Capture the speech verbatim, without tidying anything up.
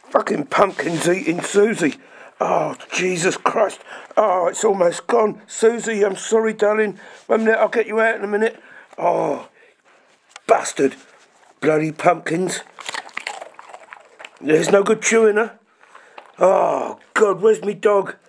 Fucking pumpkin's eating Susie. Oh, Jesus Christ. Oh, it's almost gone. Susie, I'm sorry, darling. One minute, I'll get you out in a minute. Oh, bastard. Bloody pumpkins. There's no good chewing her. Oh, God, where's me dog?